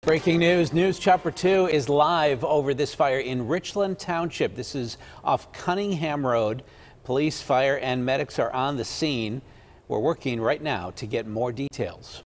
Breaking news. News Chopper 2 is live over this fire in Richland Township. This is off Cunningham Road. Police, fire, and medics are on the scene. We're working right now to get more details.